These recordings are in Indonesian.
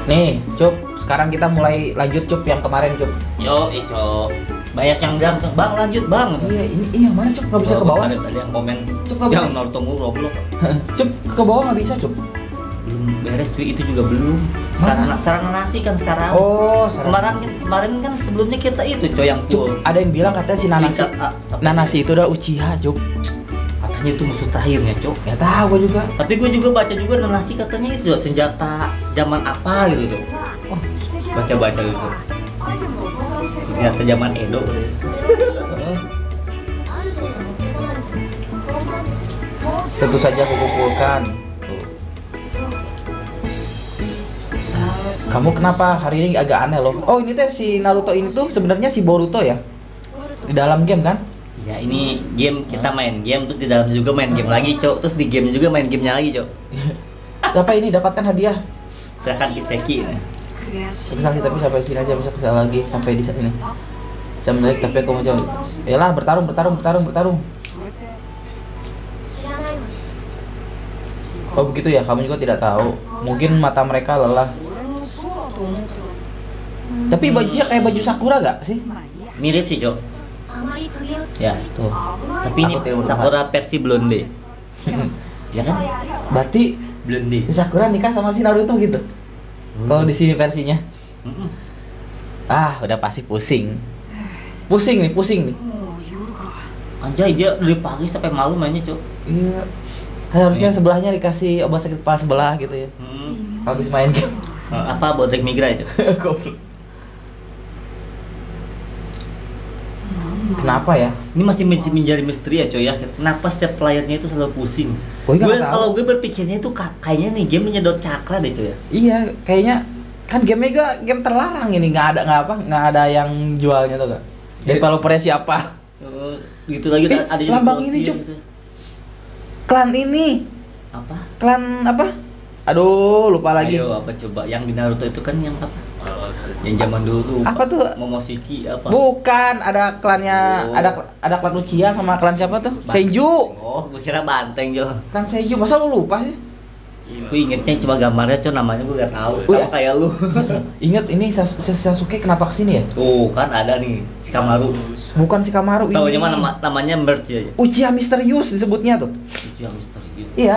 Nih, Cup, sekarang kita mulai lanjut Cup yang kemarin Cup. Yo, Ico. Banyak yang bilang, Bang lanjut Bang. Iya mana Cup, nggak bisa ke bawah. Ada yang komen, Cup nggak bisa. yang Naruto mulu Roblox. Cup ke bawah nggak bisa Cup. Belum beres cuy, itu juga belum. Sarana nasi kan sekarang. Oh, Kemarin kan sebelumnya kita itu coy yang Cup, full. ada yang bilang katanya si Nanasi. Tingkat A, sampai Nanasi itu udah Uchiha Cup. katanya itu musuh terakhirnya cok. Ya tahu gua juga. Tapi gue juga baca juga Nanasi katanya itu senjata zaman apa gitu cok. Oh, Baca-baca gitu. Senjata zaman Edo. tentu saja kukumpulkan. Kamu kenapa hari ini agak aneh loh? Oh ini teh si Naruto ini tuh sebenarnya si Boruto ya? Di dalam game kan? Ya ini game kita main game terus di dalam juga main game lagi cok. Terus di game juga main gamenya lagi cok. Apa ini dapatkan hadiah? Silakan Kiseki. Bisa tapi sampai sini aja bisa kesal lagi sampai di sini. Jam naik tapi aku mau jauh. Yalah bertarung. Oh begitu ya, kamu juga tidak tahu. Mungkin mata mereka lelah. Tapi bajunya kayak baju Sakura gak sih? Mirip sih cok. Ya tuh. Tapi ini Aku tidak Sakura versi blonde. Ya kan? Berarti Blonde. si Sakura nikah sama si Naruto gitu. Kalau di sini versinya. Ah, udah pasti pusing. Pusing nih. Anjay dia dari pagi sampai malam mainnya cok. Iya. Harusnya sebelahnya dikasih obat sakit kepala sebelah gitu ya. Habis main game. Apa bodrek migra cok? Goblok. Kenapa ya? Ini masih menjadi misteri ya coy ya. Kenapa setiap playernya itu selalu pusing? Oh, iya, nggak tahu. Kalau gue berpikirnya itu kayaknya nih game menyedot cakra deh coy ya. Iya, kayaknya kan gamenya juga game terlarang ini, nggak ada yang jualnya tuh gak? Developernya siapa? Gitu lagi ada jadi lambang bosnya ini cuk. gitu. Klan ini, Apa? klan apa? Aduh, lupa lagi. Ayo apa coba? Yang di Naruto itu kan yang apa? Yang zaman dulu. Apa tuh? Momoshiki apa? Bukan, ada klannya, Oh. ada klan Uchiha sama klan siapa tuh? Senju. Oh, gue kira banteng jo. Klan Senju, masa lu lupa sih? Gue ingetnya cuma gambarnya coy, namanya gue gak tahu. Oh, Sama ya? kayak lu. Ingat ini Sasuke kenapa kesini ya? Tuh kan ada nih Shikamaru. Bukan si Kamaru ini. Tahunya mana namanya merge aja. Uchiha misterius disebutnya tuh. Itu yang misterius. Iya.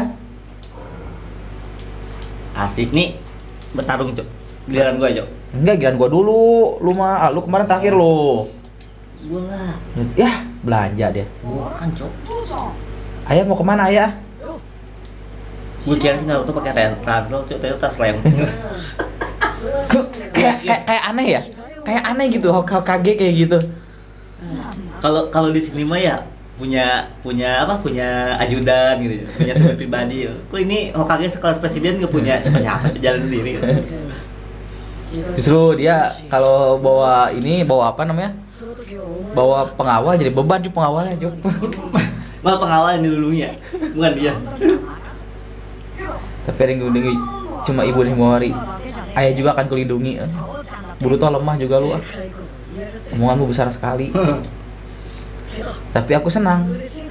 Asik nih bertarung cok. Giliran gue cok. Enggak, giliran gua dulu. Lu kemarin terakhir lu. Gue lah. Ya, belanja dia. Bukan cok. Ayah mau kemana ayah? Gue kira sih Naruto pakai ransel cok, ternyata tas lem. Kayak aneh ya? Kayak aneh gitu, Hokage kayak gitu. Kalau di sini mah ya punya ajudan gitu, punya sopir pribadi. Kok ini Hokage sekelas presiden nggak punya siapa jalan sendiri. Justru dia kalau bawa apa namanya? Bawa pengawal jadi beban cuy pengawalnya cuy. Malah pengawal yang dilindungi ya, bukan dia. Tapi ada yang dilindungi cuma ibu dan Himawari. Ayah juga akan kulindungi. Boruto lemah juga lu. Omonganmu besar sekali. Tapi aku senang.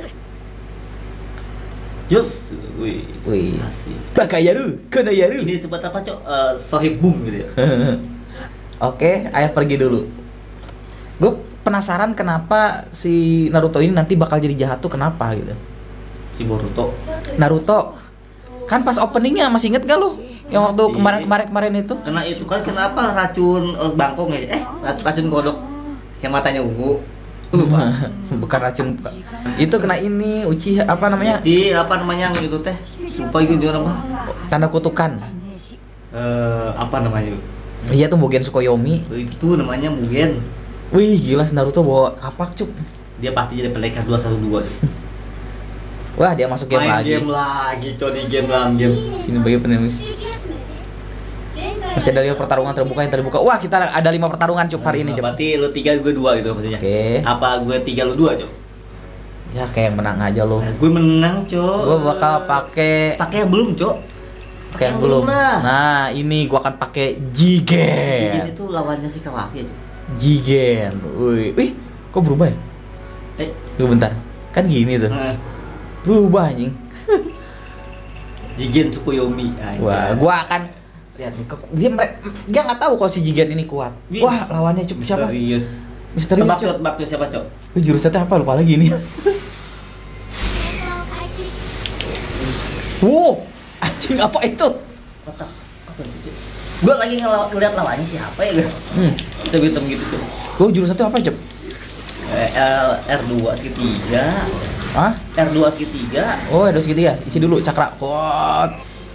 Yus, wih, asik. Bakayaru, Konoyaru. Ini sebut apa cok? Sohib boom gitu ya. Oke, ayah pergi dulu. Gue penasaran kenapa si Naruto ini nanti bakal jadi jahat tuh kenapa gitu. Si Boruto. Naruto kan pas openingnya masih inget gak lu? Yang waktu kemarin itu? Kena itu kan kenapa racun bangkong ya? Racun kodok yang matanya ungu. Lupa. Bukan racun. Itu kena ini Uchiha apa namanya? Di apa namanya yang itu teh? Lupa itu dia nama. Tanda kutukan. Apa namanya? Iya tuh Mugen Tsukuyomi. Itu namanya Mugen. Wih gila si Naruto bawa kapak cuk. Dia pasti jadi pendekar 212. Wah dia masuk game Main lagi. game lagi, coy di game dalam game. Sini bagi penulis. Masih ada 5 pertarungan terbuka yang terbuka. Wah kita ada 5 pertarungan cuk hari ini cuk. Berarti lu 3 gue 2 gitu maksudnya. Oke. Apa gue 3 lu 2 cok? Ya kayak yang menang aja lo. Gue menang cok. Gue bakal pakai yang belum cok. yang belum. lah. Nah ini gue akan pakai Jigen Jigen. itu lawannya si Kawaki cok. Jigen. Wih kok berubah ya? Tunggu bentar. Kan gini tuh. Berubah anjing. Jigen Tsukuyomi. Wah, gua akan Lihat nih, dia nggak tahu kalau si Jigen ini kuat. Wah, lawannya siapa? Misterius. Tebak tuh siapa, Cok? Jurusnya apa? Lupa lagi nih. Wow, anjing apa itu? Kotak. Apa itu? Gua lagi ngeliat lawannya siapa ya, hitam-hitam gitu, Cok. Oh, jurusnya itu apa, Cep? R2 segitiga. Hah? R2 segitiga. Oh, R2 segitiga. Isi dulu cakra. Kuat.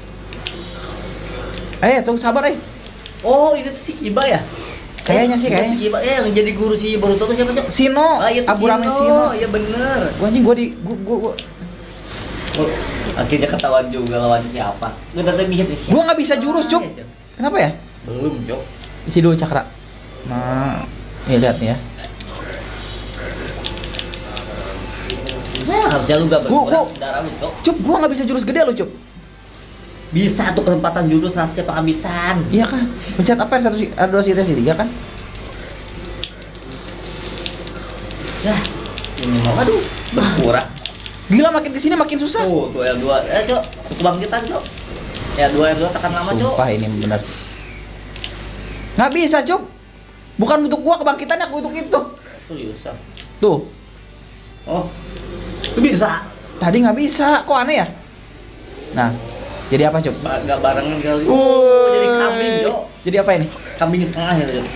Tunggu sabar, Oh, ini tuh si Kiba ya? Kayaknya sih, kayaknya. Si Kiba, yang jadi guru si Boruto tuh siapa, Cok? Sino. Iya, Aburame Sino. Iya bener. Wah, anjing gua Oh, akhirnya ketahuan juga lawannya siapa. Gua tadi mikir siapa. Gua nggak bisa jurus, Cuk. Iya, Cok. Kenapa ya? Belum, Cok. Isi dulu cakra. Nah, nih lihat nih ya. Nah, harusnya lu gak Gua- berkurang darah lu, Cok. Cup, gua nggak bisa jurus gede lo, Cup. Bisa tuh kesempatan jurus rahasia penghabisan. Iya kan? Pencet apa R2 segitiga kan? Yah, ini mau aduh berkurang. Gila, makin kesini makin susah. Tuh L2. Cok, kebangkitan, Cok. L2 tekan lama, Cok. Sumpah ini benar. Nggak bisa, Cup. Bukan untuk gua kebangkitannya, aku untuk itu. Seriusan. Tuh, Oh. Itu bisa. tadi nggak bisa. Kok aneh ya? Nah, jadi apa, Cup? Gak barengan kali. Wuih. Jadi kambing, Cok. Jadi apa ini? Kambing setengah ya, Cok.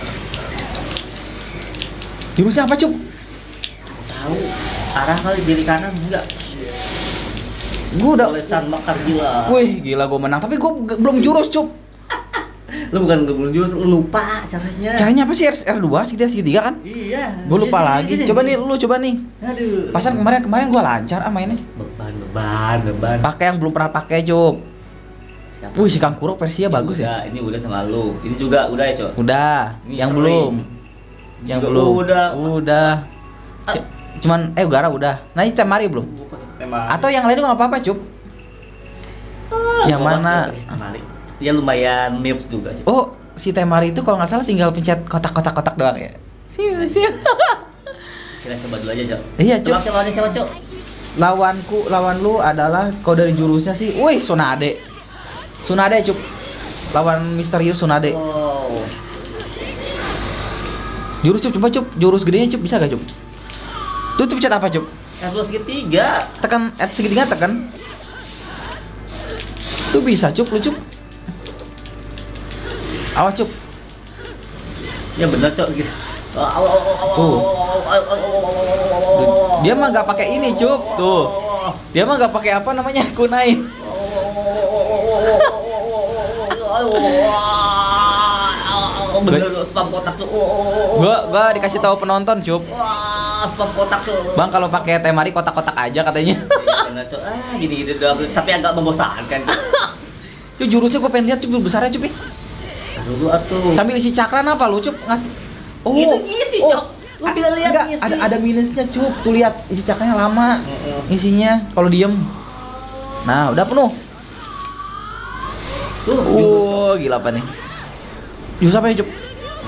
Jurusnya apa, Cup? Tahu. Arah kali jadi kanan enggak. Gua udah. Olesan bakar gila. Wih, gila gua menang. Tapi gua belum jurus, Cup. Lu bukan belum jurus, lu lupa caranya. Caranya apa sih? R2 segitiga kan? Iya. Gua lupa Iya, lagi. sini, Coba sini. nih, lu coba nih. Aduh. Pasan kemarin gua lancar mainnya. Beban. Pakai yang belum pernah pakai, Cup. Siapa? Wih, si Kang Kuro versinya bagus ya. Ini udah sama lu. Ini juga udah ya, Cok. Udah, Ini yang sering. belum. Yang Juga belum. udah. Cuman Gara udah. Nah, ini Temari belum? Gua pakai tema. Atau yang lain nggak apa-apa, Cup. Yang Gua mana? pakai Temari. Ya lumayan mirip juga sih. Oh, si Temari itu kalau nggak salah tinggal pencet kotak-kotak doang ya. Siap. Kita coba dulu aja, Cok. Iya, Cok. Coba lawannya siapa, Cok? Lawan lu adalah kalau dari jurusnya sih, wih, Tsunade, Cup. Lawan misterius Tsunade. Oh. Jurus, Cup, coba, Cup. Jurus gedenya, Cup, bisa gak, Cup? Tuh pencet apa, Cup? R2 segitiga. Tekan segitiga, tekan. Tuh bisa, Cup, lu, Cup. Awas, Cup. Ya benar, Cok. Dia mah nggak pakai ini, Cup. Tuh. Dia mah nggak pakai apa namanya? Kunai. Bener lo spam kotak tuh. Gua dikasih tahu penonton, Cup. Wah, spam kotak tuh. Bang, kalau pakai Temari kotak-kotak aja katanya. Iya, bener, Cok. Gini-gini doang, tapi agak membosankan. Cup, jurusnya gua pengen lihat, Cup, besarnya, Cup. Dulu atuh. Sambil isi cakran apa lu, Cup? Itu ngisi, Cok. Lu bisa lihat enggak, ngisi. ada minusnya, Cup. Tuh lihat isi cakranya lama. Isinya kalau diem. Nah, udah penuh. Tuh, Gila apa nih? Jurus apa ya, Cup?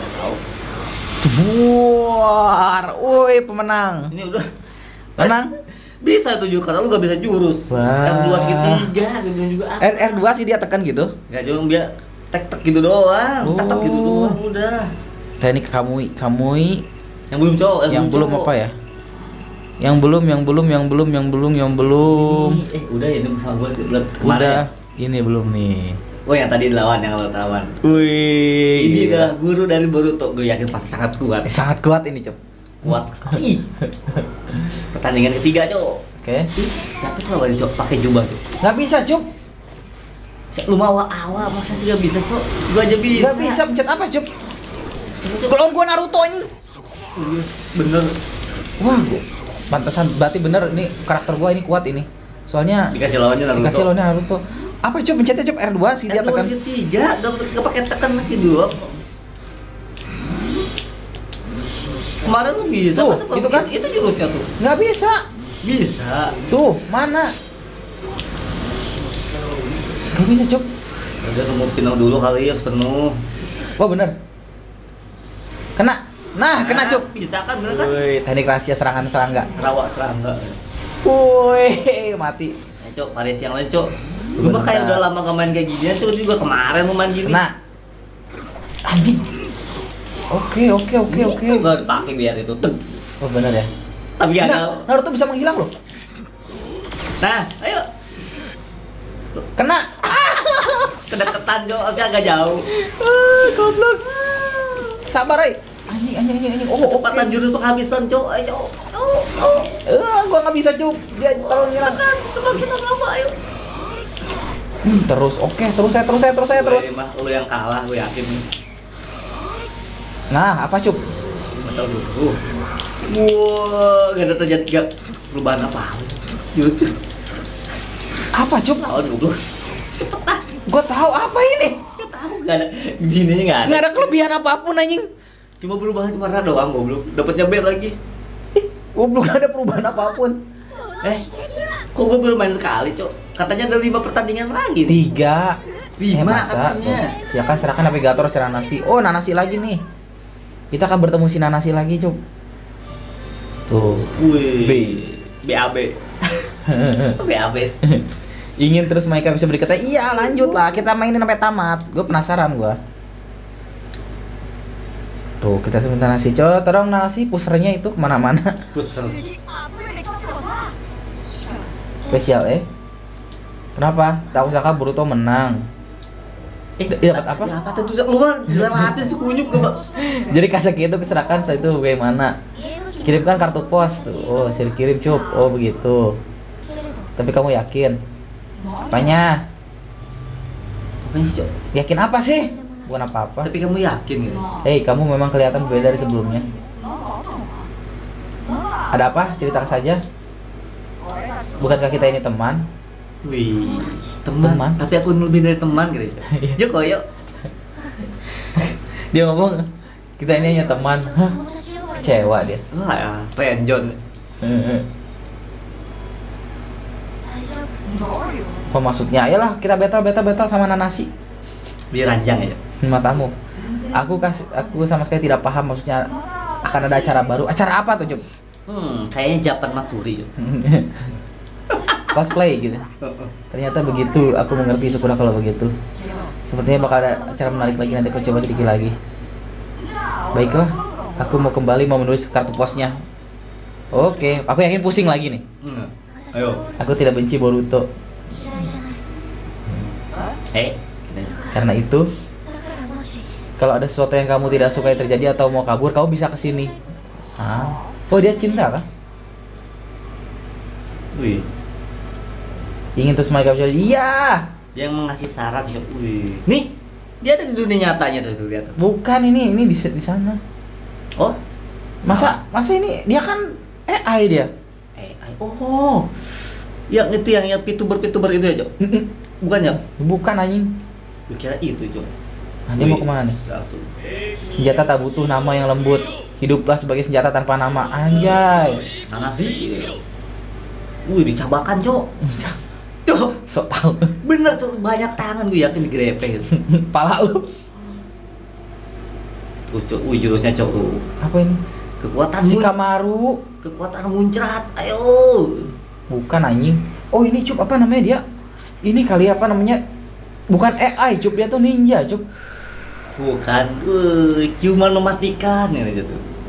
Buar. Woi, pemenang. ini udah Menang. bisa tuh kata lu gak bisa jurus. Wah. R2 segitiga gitu juga. R2 sih dia tekan gitu. Gak jauh dia tek-tek gitu doang, tek-tek gitu doang udah. Teknik Kamui. Yang belum, Cok, Yang belum Cok. apa ya? Yang belum. Udah ya ini sama gua bulan kemarin. Udah. Ya? Ini belum nih. Oh, yang tadi lawan yang lawan. Wih. Ini adalah guru dari Boruto, gue yakin pasti sangat kuat. Sangat kuat ini, Cok. Kuat sekali. Pertandingan ketiga, Cok. Oke. Siapa tuh lawan, Cok? Pakai jubah, Cok. Nggak bisa, Cup. Lu mau awal masa sih gak bisa, Cok? Gua aja bisa. Nggak bisa pencet apa, Cup? Coba, Cok. Kalau gua Naruto ini. Iya, bener. Wah, pantesan berarti bener nih karakter gua ini kuat ini. Soalnya Dikasih lawannya Naruto. dikasih lawannya Naruto. Apa, Cup? Pencetnya, Cup, R2 sih dia R2 tekan. segitiga, gak pakai tekan lagi dulu. Kemarin tuh bisa, Tuh, masa belum? itu kan? Itu jurusnya tuh. Nggak bisa. Bisa. Tuh, mana? Nggak bisa, Cup. Udah mau penuh dulu kali ya, penuh. Wah, bener. Kena. Nah, kena, Cup. Bisa kan, bener kan? Wih, teknik rahasia serangan serangga. Rawak serangga. Wih, mati. Cok, variasi yang lain, Cok. Lu mah kayak udah lama gak main kayak ginian, coba juga kemarin mau main gini. Nah, anjing. Oke. Gak dipakai biar itu. Oh benar ya. Tapi gak ada. Naruto bisa menghilang loh. Nah, ayo. Kena. Kedekatan Jo, agak jauh. Goblok. Sabar, ay. Anjing. Oh, Kecepatan jurus penghabisan, Jo. Ayo, Jo. Gua nggak bisa, Cup. Dia terlalu ngilang. Coba kita ngapa, ayo. Terus, oke. Terus. Ini mah lu yang kalah, gue yakin nih. Nah, apa, Cup? Betul dulu. Wah, gak ada terjadi perubahan apa-apa. Apa, Cup? Tahun goblok. Cepet ah. Gua tahu apa ini. Gak tahu, gak ada. Gininya gak ada. Nggak ada kelebihan apapun, anjing. Cuma berubah warna doang goblok. Dapatnya B lagi. Goblok, nggak ada perubahan apapun. Kok gue baru main sekali, Cok? Katanya ada 5 pertandingan lagi. 3. 5 masa? katanya. Silakan serahkan navigator secara Nanasi. Oh, Nanasi lagi nih. Kita akan bertemu si Nanasi lagi, Cup. Tuh. Wih. BAB. BAB. Ingin terus mereka bisa berkata, iya lanjut lah, kita mainin sampai tamat. Gue penasaran gua. Tuh, kita sebentar Nasi. Coba tolong Nasi pusernya itu kemana-mana. Puser. Spesial Kenapa? Tak usah Boruto menang. Dapat apa? Apa tuh lu mah dilewatin sekunyuk ke. Jadi Kaseki itu keserahkan, setelah itu bagaimana? Kirimkan kartu pos tuh. Oh, sir kirim, Cup. Oh, begitu. Tapi kamu yakin? Apanya? Apanya sih, Cok? Yakin apa sih? Bukan apa-apa. Tapi kamu yakin gitu? Hei, kamu memang kelihatan berbeda dari sebelumnya. Ada apa? Ceritakan saja. Bukankah kita ini teman? Wih, teman. Tapi aku lebih dari teman gitu. Yuk, yuk. Dia ngomong, kita ini hanya teman. Hah? Kecewa dia. Wah, ya, penjon. Apa maksudnya? Ayolah kita battle sama Nanasi. Biar ranjang ya. Matamu. Aku sama sekali tidak paham maksudnya akan ada acara baru. Acara apa tuh, Job? Kayaknya Japan Matsuri. Cosplay gitu. Ternyata begitu, aku mengerti, syukurlah kalau begitu. Sepertinya bakal ada acara menarik lagi, nanti aku coba sedikit lagi. Baiklah, aku mau menulis kartu posnya. Oke, aku yakin pusing lagi nih. Ayo. Aku tidak benci Boruto. Karena itu, kalau ada sesuatu yang kamu tidak suka yang terjadi atau mau kabur, kamu bisa kesini. Oh, dia cinta kah? Wih. Ingin terus mereka bisa. Iya. Dia yang mengasih saran. Wih. Nih, dia ada di dunia nyatanya tuh, lihat tuh. Bukan ini di sana. Oh, masa ini dia kan AI dia. AI. Oh. Yang itu yang VTuber itu ya, Cok? Bukan ya? Bukan anjing. Gue kira itu, Cok. Dia mau kemana nih? Langsung. Senjata tak butuh nama yang lembut. Hiduplah sebagai senjata tanpa nama. Anjay. Mana sih? Dicabakan, Cok. Cok, sok tahu. Bener, Cok. Banyak tangan gue yakin digrepe gitu. Pala lu. Tuh, Cok. Jurusnya, Cok, tuh. Apa ini? Kekuatan Shikamaru. Kekuatan muncrat. Ayo. Bukan anjing. Oh, ini Cup, apa namanya dia? Ini kali apa namanya? Bukan AI, Cup, dia tuh ninja, Cup. Bukan. Cuma mematikan gitu.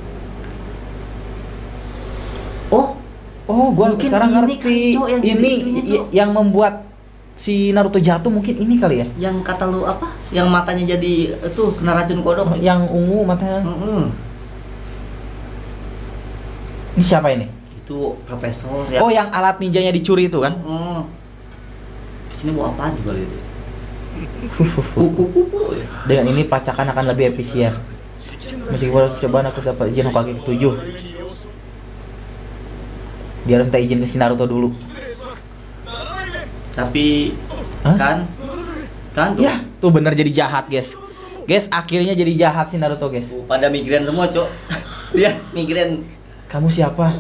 Oh, gua mungkin sekarang ini ngerti. kali, Cok, Ini Cok. yang membuat si Naruto jatuh, mungkin ini kali ya? Yang kata lu apa? Yang matanya jadi itu kena racun kodok. Yang ungu matanya. Ini siapa ini? Itu profesor ya. Oh, yang alat ninjanya dicuri itu kan? Kesini mau apa juga itu? Dengan ini pelacakan akan lebih efisien. Meskipun percobaan aku dapat izin Hokage ke-7. Biar minta izin ke si Naruto dulu. Tapi kan tuh. Ya, tuh bener jadi jahat, guys. Guys, akhirnya jadi jahat si Naruto, guys. Pada migrain semua, Cok. Dia migrain. Kamu siapa?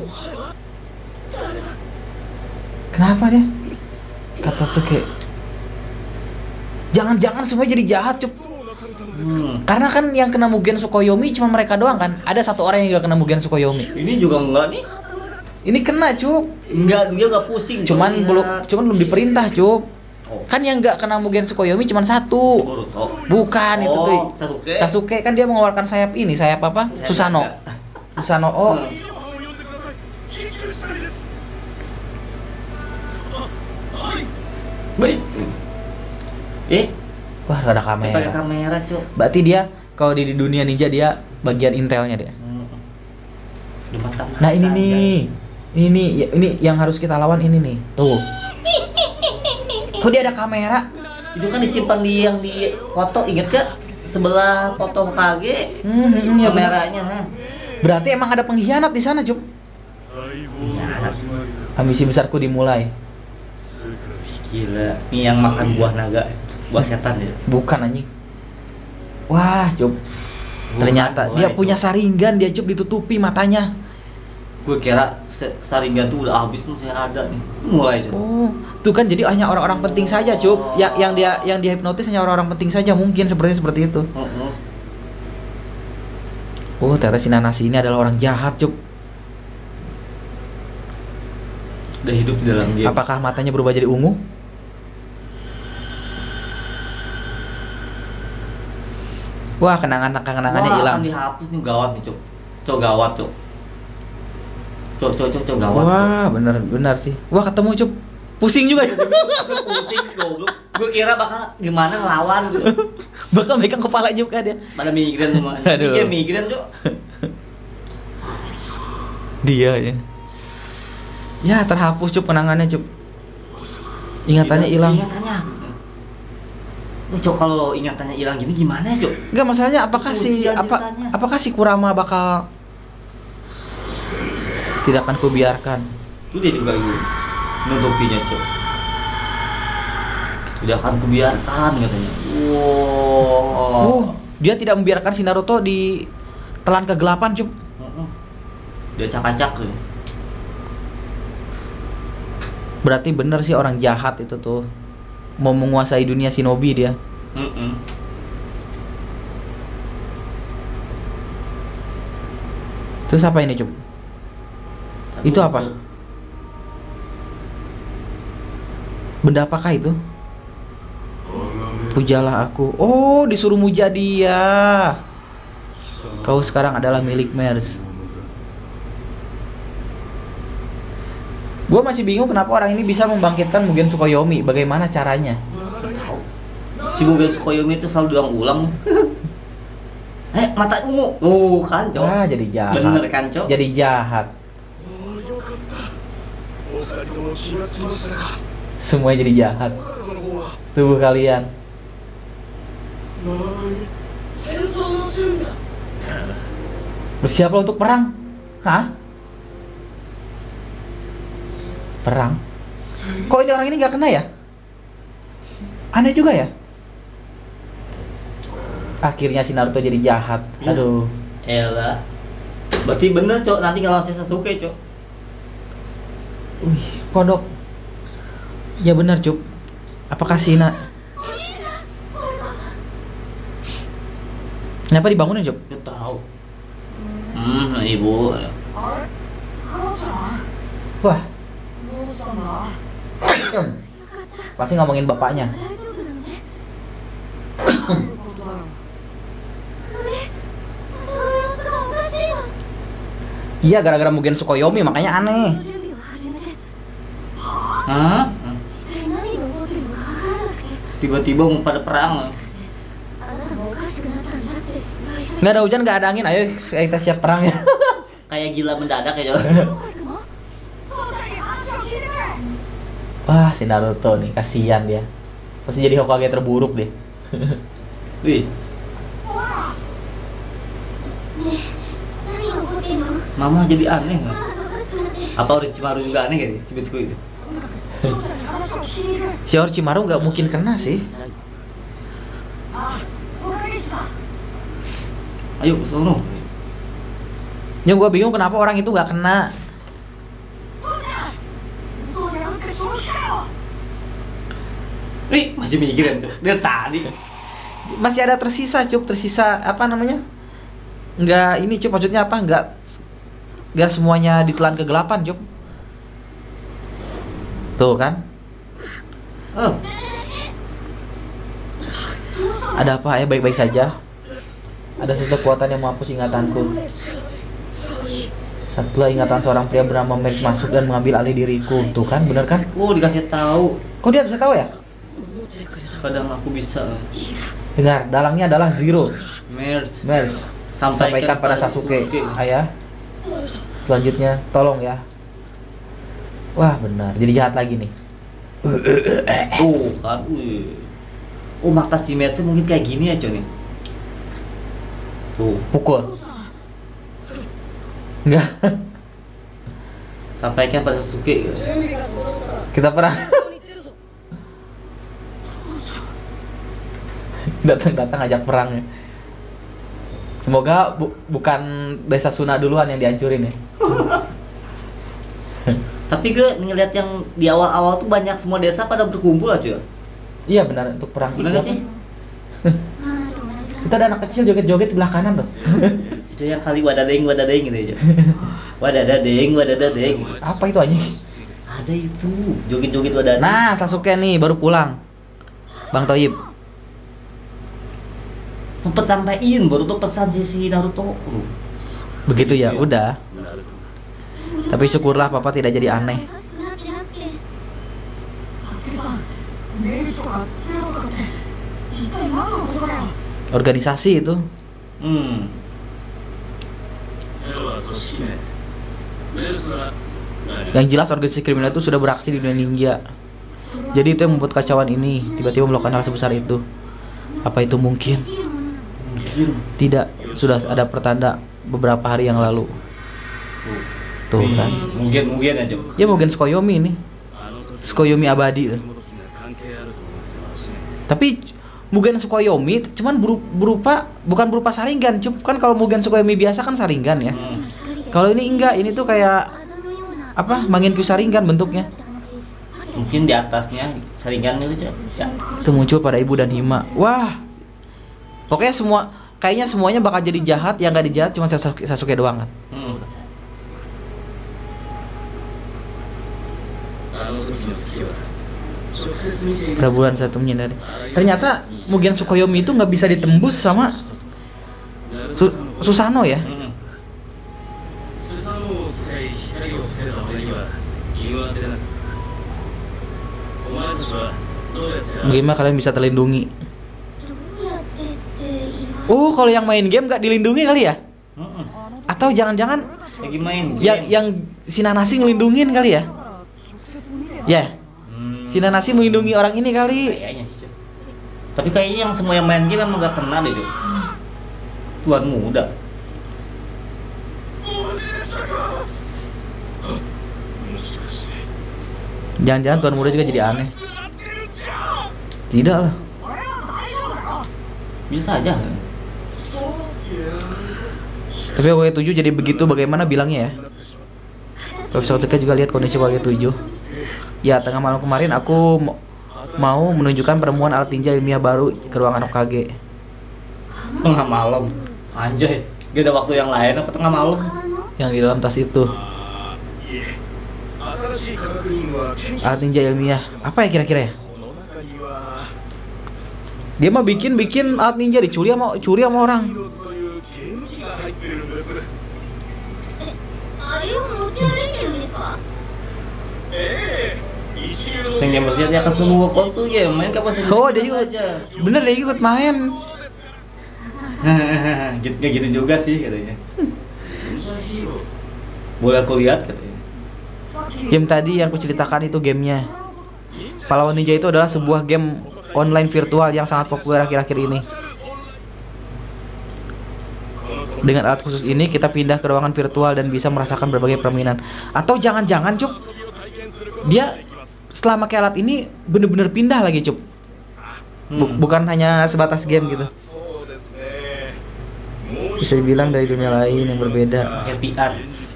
Kenapa dia? Kata Katsuki. Jangan-jangan semua jadi jahat, Cup. Karena kan yang kena Mugen Tsukuyomi cuma mereka doang kan? Ada satu orang yang gak kena Mugen Tsukuyomi. Ini juga enggak nih. Ini kena, Cup. Enggak, dia enggak pusing. Cuman belum diperintah, Cup. Oh. Kan yang nggak kena Mugen Tsukuyomi cuma satu. Boruto. Bukan itu tuh. Sasuke. Sasuke kan dia mengeluarkan sayap ini, sayap apa? Susanoo. Susanoo. Baik. Wah, ada Pakai kamera. kamera, Cuk. Berarti dia kalau di dunia ninja dia bagian intelnya dia. Udah mata. Nah, ini nih. Ini yang harus kita lawan ini nih. Tuh. Kok dia ada kamera? Itu kan disimpan di yang di foto, inget gak? Sebelah foto Hokage. Ya benar. Kameranya, Berarti emang ada pengkhianat di sana, Cuk. Ya, Ambisi besarku dimulai. gila. Ini yang makan buah naga, buah setan ya. Bukan anjing. Wah, Cuk. Ternyata dia punya saringan, dia Cuk ditutupi matanya. Gue kira saringan tuh udah habis tuh, saya ada nih. Mulai Cuk. Oh, tuh kan jadi hanya orang-orang penting saja, Cuk. Yang dia hipnotis hanya orang-orang penting saja mungkin seperti itu. Oh, ternyata si Nanashi ini adalah orang jahat, Cuk. Udah hidup di dalam game. Apakah matanya berubah jadi ungu? Wah, kenangannya hilang. Akan dihapus nih, gawat nih, Cuk. Cuk, gawat, Cuk. Cuk, gawat. Wah, benar sih. Wah, ketemu, Cuk. Pusing juga. Pusing goblok. Gue kira bakal gimana ngelawan gitu. Bakal megang kepala juga dia. Pada migran semua. Aduh. Dia migran, Cuk. Dia ya. Ya, terhapus, Cuk, kenangannya, Cuk. Ingatannya hilang. Ingatannya. Nih, Cuk, kalau ingatannya hilang gini gimana, Cuk? Enggak, masalahnya apakah apakah si Kurama bakal tidak akan kubiarkan. Itu dia juga nutupinya, Cuk. Tidak akan kubiarkan katanya. Wow. Dia tidak membiarkan si Naruto ditelan kegelapan, Cuk. Dia acak-acak tuh. Berarti bener sih orang jahat itu tuh. Mau menguasai dunia shinobi dia. Terus apa ini, Cuk? Itu apa? Benda apakah itu? Pujalah aku. Oh, disuruh muja dia. Kau sekarang adalah milik Mers. Gua masih bingung kenapa orang ini bisa membangkitkan Mugen Tsukuyomi. Bagaimana caranya? Si Mugen Tsukuyomi itu selalu diulang-ulang. Mata ungu. Kan, Cok. Wah, jadi jahat. Bener kan, Cok? Jadi jahat. Semuanya jadi jahat. Tubuh kalian. Bersiaplah untuk perang. Hah? Perang? Kok ini orang ini nggak kena ya? Aneh juga ya. Akhirnya si Naruto jadi jahat. Aduh. Elah. Berarti bener, Cok. Nanti ngelawan si Sasuke, Cok. Wih, kodok. Ya benar, Cuk. Apakah si Kenapa dibangunin, Cuk? Gak tahu. Ibu. Wah. Pasti ngomongin bapaknya. Iya, gara-gara Mugen Tsukuyomi makanya aneh. Hah? Tiba-tiba mau pada perang. Nggak ada hujan, nggak ada angin. Ayo kita siap perang ya. Kayak gila mendadak ya, Cok. Wah, si Naruto nih, kasihan dia. Pasti jadi Hokage terburuk deh. Wih. Mama jadi aneh nggak? Apa Orochimaru juga aneh gak nih? Cibetku itu. Si Orochimaru nggak mungkin kena sih. Ayo ke sono. Yang gua bingung kenapa orang itu nggak kena. Nih, masih mikirin, Cok. Dia tadi. Masih ada tersisa, Cuk. Tersisa apa namanya? Nggak ini, Cuk. Maksudnya apa? Nggak semuanya ditelan kegelapan, Cuk. Tuh kan? Oh. Ada apa ya? Baik-baik saja. Ada sesuatu kekuatan yang menghapus ingatanku. Setelah ingatan seorang pria bernama Merrick masuk dan mengambil alih diriku. Tuh kan, bener kan? Dikasih tahu. Kok dia bisa tahu ya? Kadang aku bisa. Dengar, dalangnya adalah Zero. Mers. Sampaikan pada Sasuke. Ayah. Selanjutnya, tolong ya. Wah, benar. Jadi jahat lagi nih. Kan. Mata si Mers mungkin kayak gini ya, Con. Tuh. Pukul. Enggak. Sampaikan pada Sasuke. Kita pernah datang ajak perang ya. Semoga bukan desa Suna duluan yang dihancurin ya. Tapi gue ngeliat yang di awal-awal tuh banyak semua desa pada berkumpul aja. Iya benar, untuk perang itu. Benar sih. Kita ada anak kecil joget-joget di belah kanan tuh. Itu yang kali wadadeng gitu aja. Wadadadeng. Apa itu anjing? Ada itu, joget-joget wadadeng. Nah, Sasuke nih baru pulang. Bang Toyib. Sempet sampein baru tuh pesan si Naruto. Begitu ya, udah. Tapi syukurlah papa tidak jadi aneh. Organisasi itu. Yang jelas organisasi kriminal itu sudah beraksi di dunia ninja. Jadi itu yang membuat kacauan ini tiba-tiba melakukan hal sebesar itu. Apa itu mungkin? Tidak, sudah ada pertanda beberapa hari yang lalu. Tuh kan. Mungkin aja. Ya mungkin Tsukuyomi ini. Tsukuyomi abadi tuh. Tapi Mugen Tsukuyomi cuman bukan berupa saringan. Kan kalau Mugen Tsukuyomi biasa kan saringan ya. Kalau ini enggak, ini tuh kayak apa? Mangenkyu saringan bentuknya. Mungkin di atasnya saringan gitu ya. Itu muncul pada Ibu dan Hima. Wah. Pokoknya kayaknya semuanya bakal jadi jahat, yang enggak dijahat cuma Sasuke doang kan. Pada bulan satu menyadari. Ternyata Mugen Tsukuyomi itu nggak bisa ditembus sama Susanoo ya. Bagaimana kalian bisa terlindungi? Oh, kalau yang main game nggak dilindungi kali ya? Atau jangan-jangan lagi main yang si Nanasi ngelindungin kali ya? Ya. Si Nanasi melindungi orang ini kali. Kayaknya sih. Tapi kayaknya yang semua yang main game memang gak kena deh. Tuan muda. Jangan-jangan tuan muda juga jadi aneh. Tidak lah. Biasa aja. Tapi WG7 jadi begitu, bagaimana bilangnya ya? Episode juga lihat kondisi WG7. Ya, tengah malam kemarin aku mau menunjukkan penemuan alat tinja ilmiah baru ke ruangan Hokage. Tengah malam, anjay, gak ada waktu yang lain apa tengah malam? Yang di dalam tas itu. Alat tinja ilmiah, apa ya kira-kira ya? Dia mah bikin alat ninja curi sama orang. Sing dia maksudnya dia akan semua konsul ya main kapan saja. Oh, dia juga bener, dia ikut main. Gak gitu juga sih katanya. Boleh aku lihat katanya. Game tadi yang aku ceritakan itu gamenya. Pahlawan Ninja itu adalah sebuah game online virtual yang sangat populer akhir-akhir ini. Dengan alat khusus ini kita pindah ke ruangan virtual dan bisa merasakan berbagai permainan. Atau jangan-jangan Cup, dia setelah pakai alat ini bener-bener pindah lagi Cup. Bukan hanya sebatas game gitu. Bisa dibilang dari dunia lain yang berbeda. VR.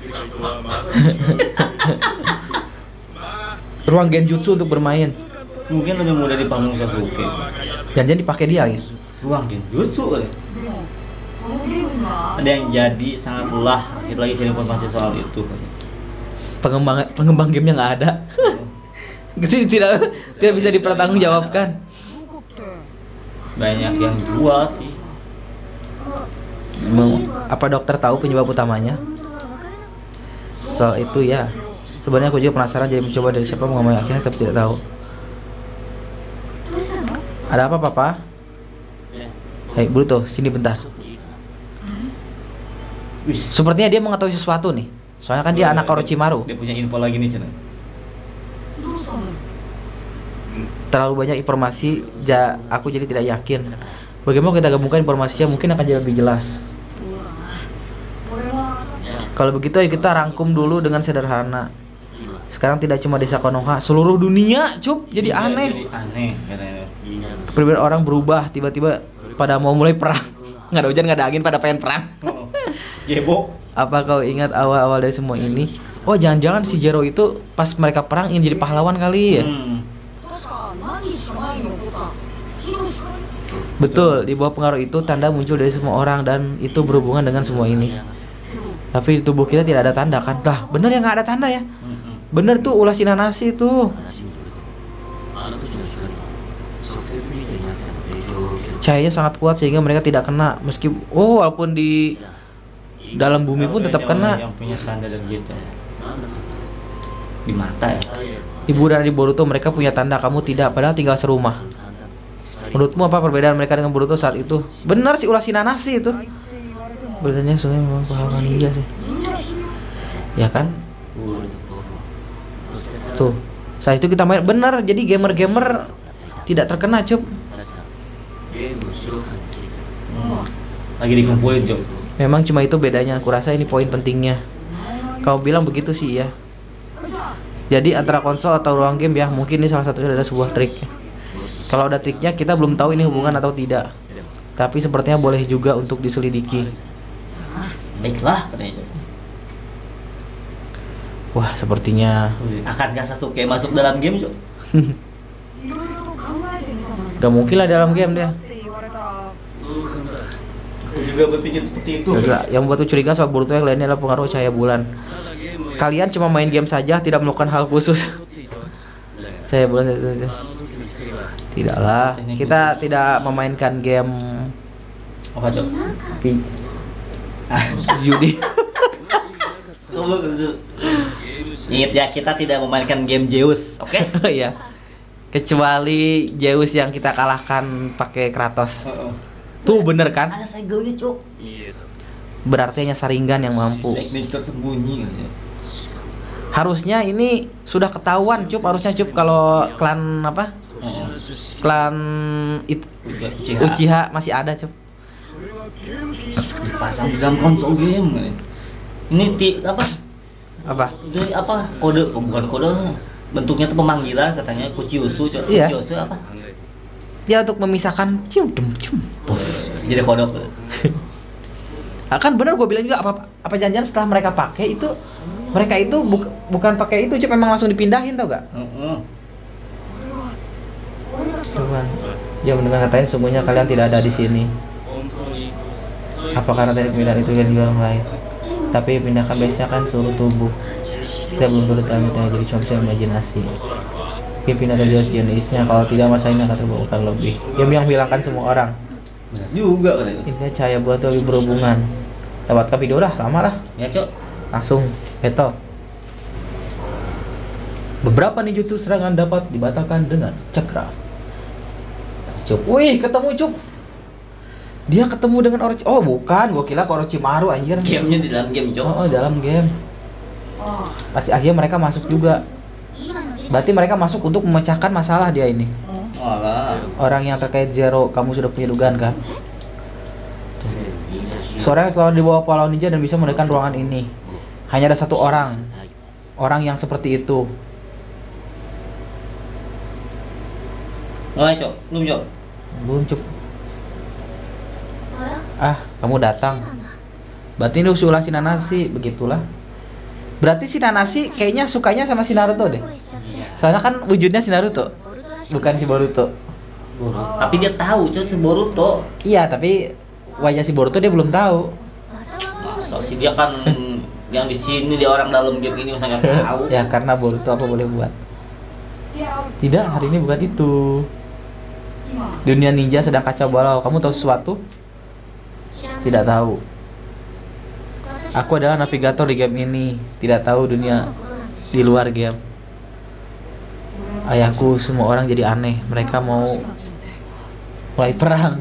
Ruang genjutsu untuk bermain. Mungkin lebih mudah dibangun Sasuke. Jangan dipakai dia lagi. Ruang genjutsu kali. Ada yang jadi sangat lelah. Kita lagi cari informasi soal itu. Pengembang gamenya nggak ada. Jadi tidak bisa dipertanggungjawabkan. Banyak yang jual sih. Apa dokter tahu penyebab utamanya? Soal itu ya. Sebenarnya aku juga penasaran, jadi mencoba dari siapa mengambil akhirnya tapi tidak tahu. Ada apa, Papa? Hei, Boruto, sini bentar. Wih, Sepertinya dia mengetahui sesuatu nih. Soalnya kan dia anak Orochimaru. dia punya info lagi nih, Cen. Terlalu banyak informasi, aku jadi tidak yakin. Bagaimana kita gabungkan informasinya, mungkin akan jadi lebih jelas. Kalau begitu ayo kita rangkum dulu dengan sederhana. Sekarang tidak cuma desa Konoha, seluruh dunia, cup, jadi aneh. Jadi aneh katanya. Kepribadian orang berubah tiba-tiba pada mau mulai perang. Nggak ada hujan, nggak ada angin, pada pengen perang. Jebo. Apa kau ingat awal-awal dari semua ini? Oh, jangan-jangan si Zero itu pas mereka perang ingin jadi pahlawan kali ya? Betul, di bawah pengaruh itu tanda muncul dari semua orang dan itu berhubungan dengan semua ini. Tapi di tubuh kita tidak ada tanda kan? Lah, bener ya nggak ada tanda ya? Bener tuh ulah Shinanasi tuh. Cahayanya sangat kuat sehingga mereka tidak kena meski walaupun di dalam bumi pun tetap kena. Yang punya tanda dan gitu. Di mata ya. Ibu dan adik Boruto mereka punya tanda, kamu tidak, padahal tinggal serumah. Menurutmu apa perbedaan mereka dengan Boruto saat itu? Benar sih ulah Shinanasi itu. Bedanya sebenarnya memang pahlawan ninja sih. Ya kan? Tuh. Saat itu kita main benar, jadi gamer-gamer tidak terkena, cup. Lagi dikumpulin, Cok. Memang cuma itu bedanya, aku rasa ini poin pentingnya. Kau bilang begitu sih ya. Jadi antara konsol atau ruang game ya, mungkin ini salah satunya adalah sebuah trik. Kalau ada triknya kita belum tahu ini hubungan atau tidak. Tapi sepertinya boleh juga untuk diselidiki. Baiklah, katanya, Cok. Wah, sepertinya Akankah Sasuke masuk dalam game, Cok? gak mungkin lah dalam game dia. Aku juga berpikir seperti itu. Gak, yang membuatku curiga soal Boruto yang lainnya adalah pengaruh cahaya bulan. Kalian cuma main game saja, tidak melakukan hal khusus. Cahaya bulan itu saja. Tidaklah, kita tidak memainkan game Apa, Cok? judi. Ingat ya, kita tidak memainkan game Zeus, oke? Iya. Kecuali Zeus yang kita kalahkan pakai Kratos. Tuh bener kan? Ada segelnya, Cok. Berarti hanya Sharingan yang mampu. Teknik tersembunyi katanya. Harusnya ini sudah ketahuan, Cup. Harusnya Cup kalau klan apa? Klan Uchiha masih ada, Cup. Dipasang di dalam konsol game. Ini apa? Apa? Ini apa? Kode, bukan kode. Bentuknya tuh pemanggilan katanya Kuchiusu, Cok. Iya. Kuchiusu apa? Ya untuk memisahkan cium. Jadi kodok. Kan bener gue bilang juga apa janjian setelah mereka pakai itu mereka itu bukan pakai itu, Cup, memang langsung dipindahin, tau gak? Cuman dia mendengar katanya sungguhnya kalian tidak ada di sini. Apa karena teknik pemindahan itu yang di orang lain? Tapi pindahkan base-nya kan seluruh tubuh. Kita belum turut tanya jadi cuma bisa imajinasi. Mungkin pindah dari jenisnya, kalau tidak masa ini akan terbongkar lebih. Dia yang hilangkan semua orang. Benar juga katanya. Intinya cahaya buat lebih berhubungan. Dapatkan video dah, lama dah. Ya, Cok. Langsung battle. Beberapa ninjutsu serangan dapat dibatalkan dengan cakra. Cup, wih ketemu Cup. Dia ketemu dengan Orochi. Oh bukan, gua kira Orochimaru anjir. Gamenya di dalam game, Cok. Oh dalam game. Pasti akhirnya mereka masuk juga. Berarti mereka masuk untuk memecahkan masalah dia ini. Orang yang terkait Zero, kamu sudah punya dugaan kan? Seorang yang selalu di bawah pahlawan ninja dan bisa menekan ruangan ini. Hanya ada satu orang yang seperti itu. Oh, Cok, belum, Cok. Belum, Cuk. Ah, kamu datang. Berarti ini usulah Shinanasi, begitulah. Berarti Shinanasi kayaknya sukanya sama si Naruto deh. Soalnya kan wujudnya si Naruto, bukan si Boruto. Tapi dia tahu, Cok, si Boruto. Iya, tapi wajah si Boruto dia belum tahu. Masa sih dia kan yang di sini dia orang dalam game ini masa nggak tahu. Ya karena Boruto apa boleh buat. Tidak, hari ini bukan itu. Dunia ninja sedang kacau balau. Kamu tahu sesuatu? Tidak tahu. Aku adalah navigator di game ini. Tidak tahu dunia di luar game. Ayahku, semua orang jadi aneh. Mereka mau mulai perang.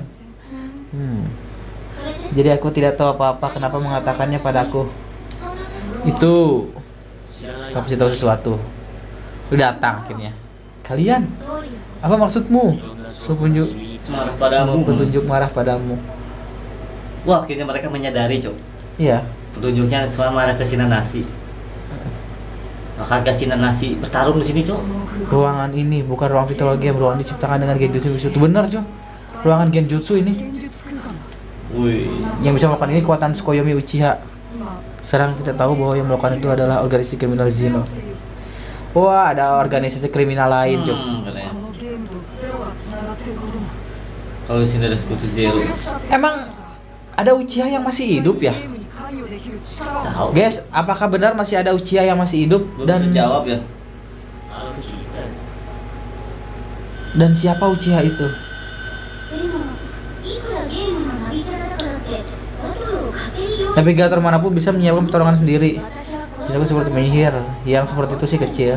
Jadi aku tidak tahu apa-apa. Kenapa mengatakannya padaku? Itu kamu pasti tahu sesuatu. Udah datang akhirnya. Kalian, apa maksudmu? Marah padamu. Petunjuk marah padamu. Wah, akhirnya mereka menyadari, Cok. Iya. Petunjuknya semua marah ke Shinanasi. Maka ke Shinanasi bertarung di sini, Cok. Ruangan ini bukan ruang mitologi yang beruang diciptakan dengan genjutsu itu benar, Cok. Ruangan genjutsu ini. Wih. Yang bisa melakukan ini kekuatan Tsukuyomi Uchiha. Sekarang kita tahu bahwa yang melakukan itu adalah organisasi kriminal Zeno. Wah, ada organisasi kriminal lain, Cok. Katanya. Kalau di sini ada sekutu Zero. Emang ada Uchiha yang masih hidup ya? Tahu. Guys, apakah benar masih ada Uchiha yang masih hidup? Dan jawab ya. Dan siapa Uchiha itu? Navigator manapun bisa menyiapkan pertolongan sendiri. Misalnya seperti penyihir, yang seperti itu sih kecil.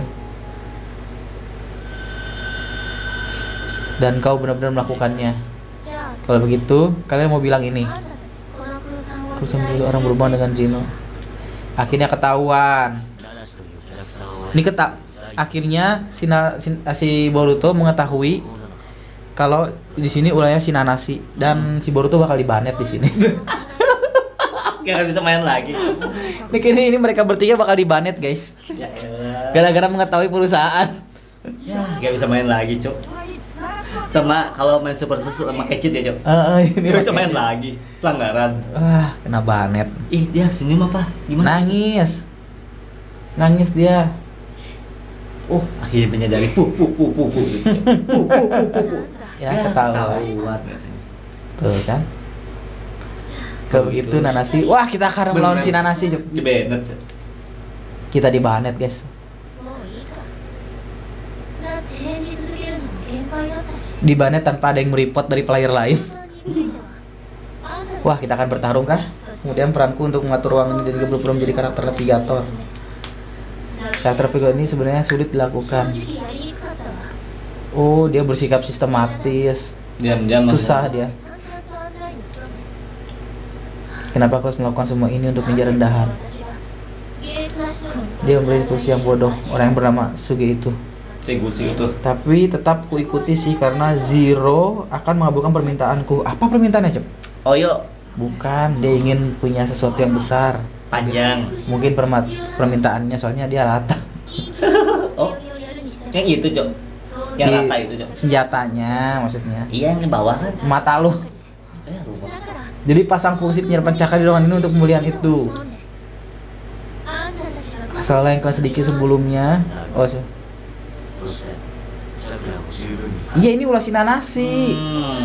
Dan kau benar-benar melakukannya. Kalau begitu, kalian mau bilang ini. Aku sambil orang berhubungan dengan Zeno. Akhirnya ketahuan. Ini akhirnya si Boruto mengetahui kalau di sini ulahnya Shinanasi dan si Boruto bakal dibanet di sini. Gak akan bisa main lagi. Ini mereka bertiga bakal dibanet, guys. Ya elah. Gara-gara mengetahui perusahaan. Ya, gak bisa main lagi, Cok. Sama kalau main Super Susu sama Kecit ya, Cok. Ini Gak bisa main lagi. Pelanggaran. Wah, kena banet. Ih, dia senyum apa? Gimana? Nangis dia. Oh, akhirnya menyadari. Puh. Gitu, Cok. Puh. Ya, ketahuan. Tuh kan. Kalau begitu Nanasi, wah kita akan melawan si Nanasi, Cok. Dibanet. Kita dibanet, guys. Dibanet tanpa ada yang mereport dari player lain. Wah, kita akan bertarung kah? Kemudian peranku untuk mengatur ruangan ini dan juga berperan menjadi karakter navigator. Karakter navigator ini sebenarnya sulit dilakukan. Oh, dia bersikap sistematis. Diam-diam. Susah dia. Kenapa aku harus melakukan semua ini untuk mengejar rendahan? Dia memberi instruksi yang bodoh, orang yang bernama Suge itu. Tapi tetap ku ikuti sih karena Zero akan mengabulkan permintaanku. Apa permintaannya, Cep? Oh yuk. Bukan, dia ingin punya sesuatu yang besar. Panjang. Mungkin permintaannya soalnya dia rata. Oh, yang itu, Cok. Yang rata itu, Cok. Senjatanya maksudnya. Iya, yang di bawah kan. Mata lu. Rumah. Jadi pasang fungsi penyerapan cakra di ruangan ini untuk pemulihan itu. Salah yang kelas sedikit sebelumnya. Oh, iya, ini ulah Shinanasi.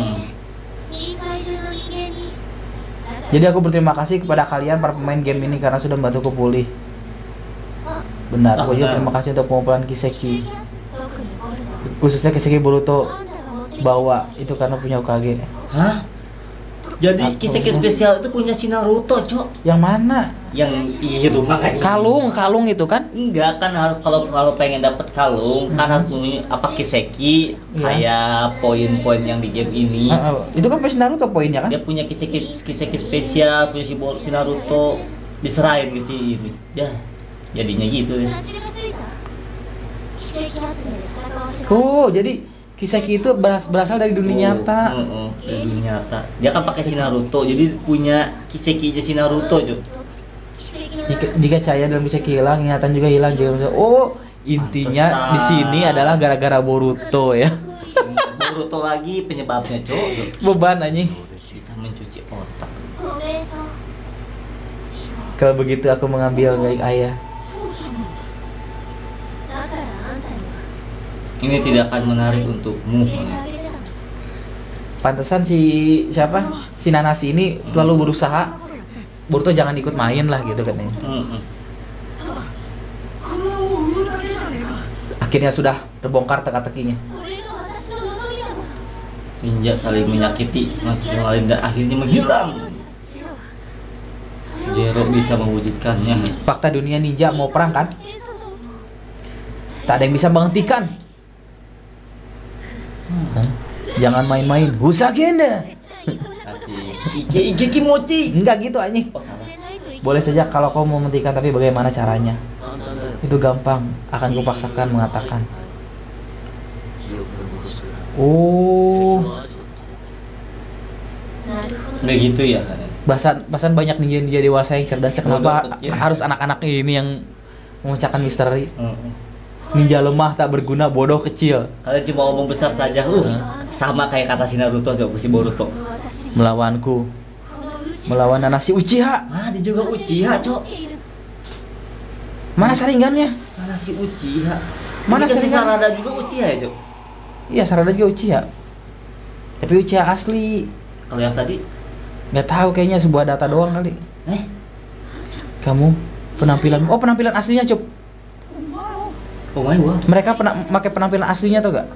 Jadi aku berterima kasih kepada kalian para pemain game ini karena sudah membantuku pulih. Benar, aku juga terima kasih untuk pengumpulan Kiseki. Khususnya Kiseki Boruto bawa itu karena punya UKG. Hah? Jadi Kiseki spesial itu punya si Naruto, Cok. Yang mana? Yang itu makanya. Kalung itu kan? Enggak, kan harus kalau pengen dapet kalung kan harus punya apa Kiseki kayak poin-poin yang di game ini. Itu kan pasti Naruto poinnya kan? Dia punya Kiseki spesial, punya si Naruto diserahin ke si ini. Ya, jadinya gitu ya. Oh, jadi Kiseki itu berasal dari dunia nyata. Dari dunia nyata. Dia kan pakai si Naruto, jadi punya Kiseki aja si Naruto, Jo. Jika cahaya dalam Kiseki hilang, ingatan juga hilang. Oh, intinya di sini adalah gara-gara Boruto ya. Boruto lagi penyebabnya, Jo. Beban anjing. Bisa mencuci otak. Kalau begitu aku mengambil baik ayah. Ini tidak akan menarik untukmu. Pantesan si Nanasi ini selalu berusaha Boruto jangan ikut main lah gitu katanya. Akhirnya sudah terbongkar teka-tekinya. Ninja saling menyakiti, masuk yang lain dan akhirnya menghilang. Zero bisa mewujudkannya. Fakta dunia ninja mau perang kan? Tak ada yang bisa menghentikan. Hah? Jangan main-main. Husagenda. Asik. Ike kimochi. Enggak gitu anjing. Oh salah. Boleh saja kalau kau mau menghentikan, tapi bagaimana caranya? Itu gampang. Akan kupaksakan mengatakan. Oh. Begitu ya. Bahasan banyak ninja dewasa yang cerdas. Kenapa Kecil. harus anak-anak ini yang memecahkan misteri? Heeh. Ninja lemah, tak berguna, bodoh, kecil. Kalian cuma omong besar saja. Sama kayak kata si Naruto tuh, si Boruto. Melawanku. Melawan Nanashi Uchiha. Ah, dia juga Uchiha, Cok. Mana saringannya? Mana si Uchiha? Mana si saringan? Sarada juga Uchiha ya, Cok? Iya, Sarada juga Uchiha. Tapi Uchiha asli. Kalau yang tadi, Nggak tahu, kayaknya sebuah data doang kali. Kamu penampilan aslinya, Cup. oh my god. Mereka pernah pakai penampilan aslinya tuh gak?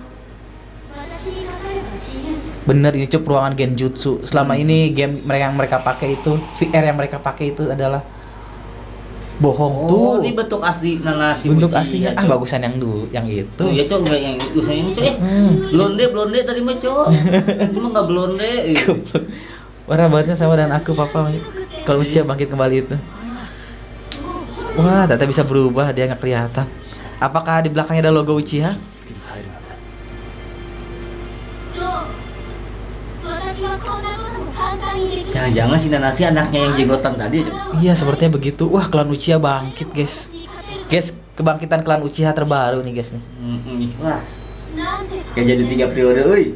Bener ini Cup, ruangan Genjutsu. Selama ini game mereka pakai itu, VR yang mereka pakai itu adalah bohong tuh. Ini bentuk asli Nanashi Bentuk Uchiha, aslinya Cok. bagusan yang dulu, yang itu. Oh iya, Cok, enggak yang usahanya ini, Cok. Blonde tadi mah, Cok. Emang enggak blonde. Warna bangetnya sama dengan aku, papa. Kalau Uchiha bangkit kembali itu. Wah, ternyata bisa berubah, dia nggak kelihatan. Apakah di belakangnya ada logo Uchiha? Jangan-jangan si Nanashi anaknya yang jenggotan tadi, Cok. Iya, sepertinya begitu. Wah, klan Uchiha bangkit, guys. Guys, kebangkitan klan Uchiha terbaru nih, guys nih. Wah. Kayak jadi 3 periode, euy.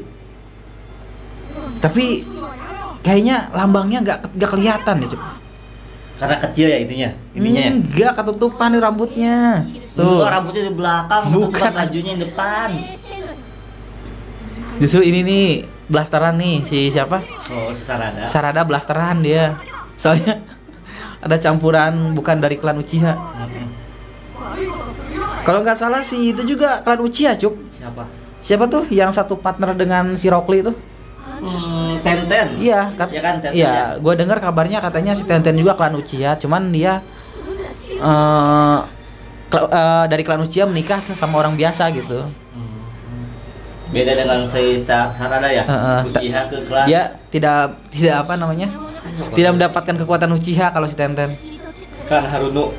Tapi kayaknya lambangnya nggak kelihatan ya, Cuk. Karena kecil ya ininya ya. Enggak, ketutupan nih rambutnya. Tuh, rambutnya di belakang, Bukan. bajunya yang depan. Justru ini nih blasteran nih si siapa? Oh, si Sarada. Sarada blasteran dia. Soalnya ada campuran bukan dari klan Uchiha. Kalau nggak salah sih itu juga klan Uchiha, Cuk. Siapa? Siapa tuh yang satu partner dengan si Rock Lee itu? Senten. Iya, Ya kan, Tenten iya, ya? gue dengar kabarnya katanya si Tenten juga klan Uchiha, cuman dia dari klan Uchiha menikah sama orang biasa gitu. Beda dengan si Sarada ya. Uchiha ke klan. Dia tidak apa namanya? Tidak mendapatkan kekuatan Uchiha kalau si Tenten. Klan Haruno.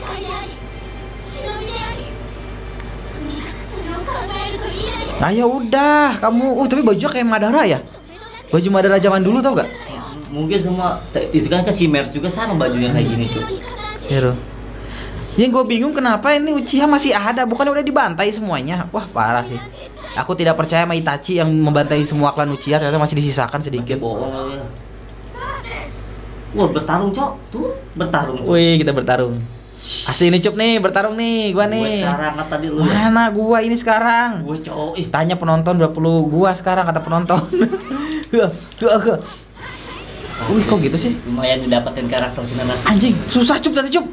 Nah ya udah, kamu tapi baju kayak Madara ya? Baju Madara zaman dulu tau gak? Mungkin semua itu kan ke si Mers juga sama bajunya kayak gini, Cuk. Seru. Yang gue bingung kenapa ini Uchiha masih ada, bukannya udah dibantai semuanya? Wah parah sih. Aku tidak percaya sama Itachi yang membantai semua klan Uchiha, ternyata masih disisakan sedikit. Bohong ya. Wah, bertarung, Cok. Tuh, bertarung. Cok. Wih, kita bertarung. Asli ini Cup nih, bertarung nih, gua nih. Gue sekarang tadi lu ya. Mana gua ini sekarang? Gue cowok. Tanya penonton 20 gua sekarang kata penonton. Wih, kok gitu sih? Lumayan didapatin karakter si Nanashi. Anjing, susah Cup tadi Cup.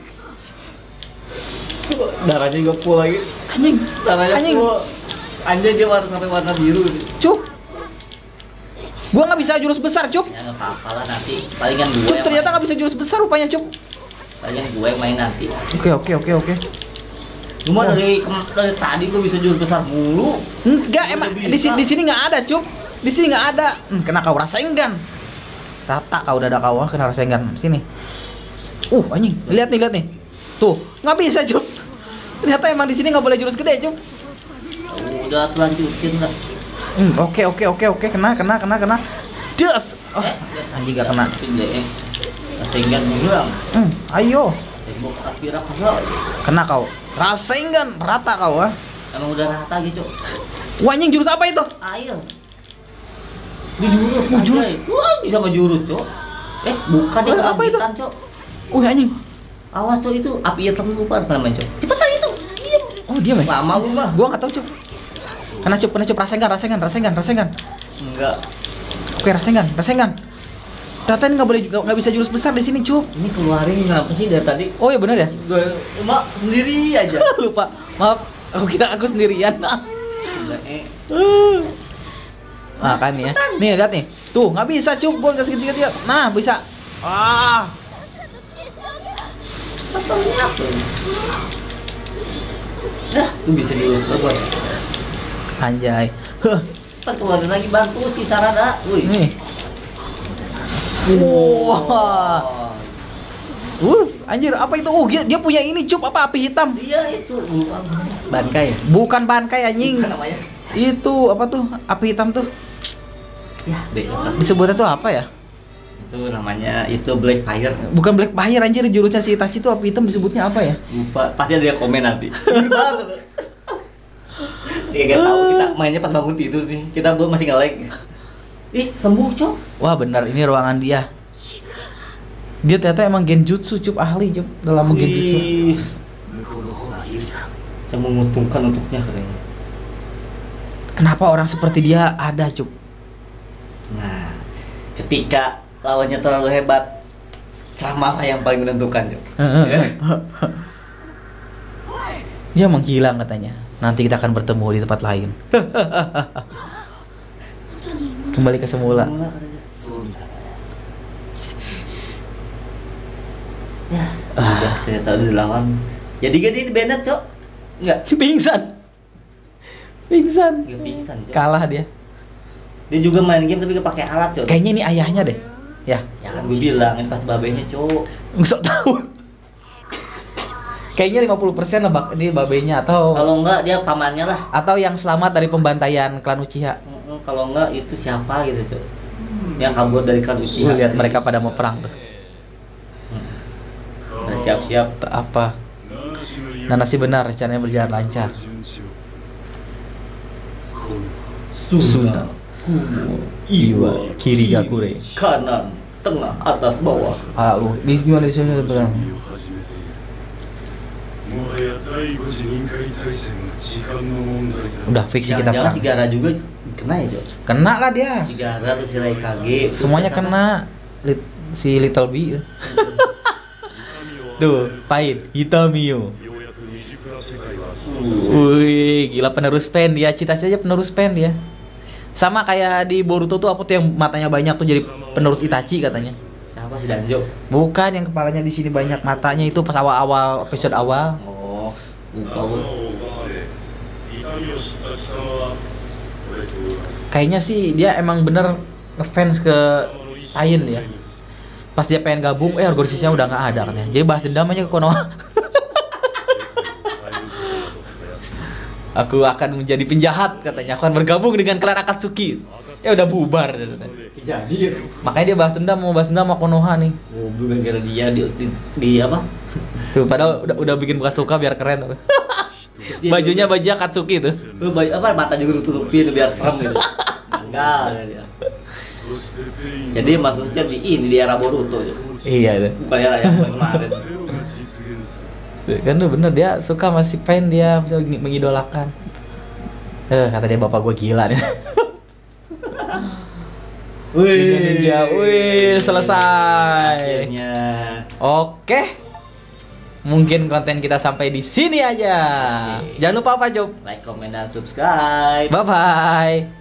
Darahnya juga full lagi. Anjing, Darahnya full. Anjing dia warna sampai warna biru. Cup. Gua nggak bisa jurus besar, Cup. Ya nggak apa-apa lah nanti. Palingan gue. Cup ternyata nggak bisa jurus besar rupanya, Cup. Palingan gue yang main nanti. Oke. Cuma dari tadi gue bisa jurus besar mulu. Enggak, emang di sini nggak ada, Cup. Di sini nggak ada. Kena kau rasain kan? Rata kau dada kau, kena rasain kan? Sini. Anjing, lihat nih. Tuh, nggak bisa, Cup. Ternyata emang di sini nggak boleh jurus gede, Cup. Udah lanjutin lah. Oke. Kena. Das. Anjing nggak kena. Sehingga bilang. Ayo. Tembok api raksasa. Kena kau. Rasain kan? Rata kau, Emang udah rata gitu. Wah, anjing jurus apa itu? Air. Ini jurus. Itu bisa mah jurus, Cok. Bukan dia apa itu? kelanjutan, Cok. Anjing. Awas, Cok, itu api hitam lupa apa namanya, Cok. Cepetan itu. Diam. Oh, diam ya? Lama lu mah. Gua nggak tahu, Cup. Kena Cup. Rasain kan? Enggak. Oke, rasain kan? Ternyata ini nggak bisa jurus besar di sini, Cup. Ini keluarin kenapa sih dari tadi? Oh ya benar ya? Gue emak sendiri aja. Lupa. Maaf, aku kira aku sendirian. Ah kan ya. Nih lihat nih. Tuh nggak bisa cup. Gua kasih kecil-kecil. Nah bisa. Ah. Patungnya apa? Dah, tuh bisa diukur buat. Anjay. Huh. Keluarin lagi bantu si Sarada. Wih. Nih. Wah. Anjir apa itu? Oh dia punya ini cup apa api hitam? Iya itu bukan bangkai. Bukan bangkai anjing. Bukan namanya. Itu apa tuh? Api hitam tuh. Ya, beda. Disebutnya tuh apa ya? Itu namanya itu Black Fire. Bukan Black Fire anjir, jurusnya si Itachi itu api hitam disebutnya apa ya? Lupa, pasti ada yang komen nanti. Jika gak tahu kita mainnya pas bangun tidur nih. Kita belum masih nge-lag. Ih, sembuh, Cok. Wah, benar ini ruangan dia. Dia ternyata emang genjutsu, cup ahli, cup dalam genjutsu. Saya menguntungkan untuknya katanya. Kenapa orang seperti dia ada, cup? Nah, ketika lawannya terlalu hebat, Ramalah yang paling menentukan, Cok. Dia menghilang katanya. Nanti kita akan bertemu di tempat lain. Kembali ke semula. Ya, udah ternyata udah dilawan. Jadi gak dia Bennett, Cok? Enggak. Pingsan. Pingsan. Gak pingsan, Cok. Kalah dia. Dia juga main game tapi gak pakai alat, Cok. Kayaknya ini ayahnya deh. Ya. Ya kan gue bilang, ini pasti babenya, Cok. Nggak tahu. Kayaknya 50% lah ini babenya atau Kalau enggak dia pamannya lah. atau yang selamat dari pembantaian klan Uchiha. Kalau enggak itu siapa gitu, Cok. Yang kabur dari klan Uchiha. Lihat mereka pada mau perang tuh. Nah, siap-siap. Apa? Nanasi benar, rencananya berjalan lancar. Suna. Iwa, kiri gakure. Kanan, tengah, atas, bawah. Ah, di gimana di sini berang? Udah fiksi kita Jangan-jangan perang. si Gara juga kena ya, Cok. Kena lah dia. Si Gara atau si Raikage. Semuanya kena. Si Little B. Tuh, pahit. Hitamio. Wih, gila penerus pen dia. Cita-cita aja penerus pen dia. Sama kayak di Boruto tuh apa tuh yang matanya banyak tuh jadi penerus Itachi katanya. Siapa si Danjo? Bukan yang kepalanya di sini banyak matanya itu pas awal-awal episode awal. Oh, lupa gue. Kayaknya sih dia emang bener ngefans ke Pain ya. Pas dia pengen gabung, organisasinya udah nggak ada katanya. Jadi bahas dendam aja ke Konoha. Aku akan menjadi penjahat katanya. Aku akan bergabung dengan klan Akatsuki. Ya udah bubar katanya. Jadi. Makanya dia bahas dendam, mau bahas dendam sama Konoha nih. Oh, bukan gara dia di apa? Tuh padahal udah bikin bekas luka biar keren. Bajunya baju Akatsuki tuh. Baju apa mata juga ditutupin biar serem gitu. Enggak dia. Jadi maksudnya di era Boruto ya. Iya itu. Bukan era yang kemarin. Kan tuh bener dia suka masih Pain, dia masih mengidolakan. Kata dia bapak gua gila nih. Wih, selesai. Akhirnya. Oke. Mungkin konten kita sampai di sini aja. Jangan lupa apa, Job? Like, comment, dan subscribe. Bye bye.